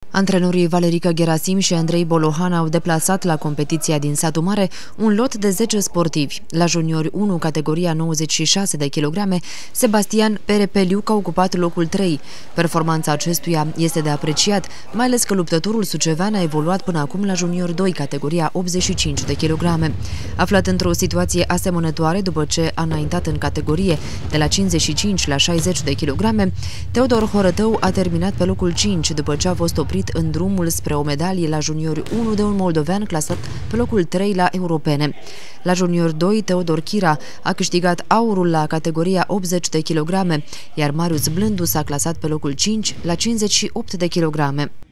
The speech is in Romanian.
Antrenorii Valerica Gherasim și Andrei Bolohan au deplasat la competiția din Satu Mare un lot de 10 sportivi. La juniori 1, categoria 96 de kilograme, Sebastian Perepeliuc a ocupat locul 3. Performanța acestuia este de apreciat, mai ales că luptătorul sucevean a evoluat până acum la junior 2, categoria 85 de kilograme. Aflat într-o situație asemănătoare după ce a înaintat în categorie de la 55 la 60 de kilograme, Teodor Horătău a terminat pe locul 5 după ce a fost oprit în drumul spre o medalie la juniori 1 de un moldovean clasat pe locul 3 la europene. La junior 2, Teodor Chira a câștigat aurul la categoria 80 de kilograme, iar Marius Blându s-a clasat pe locul 5 la 58 de kilograme.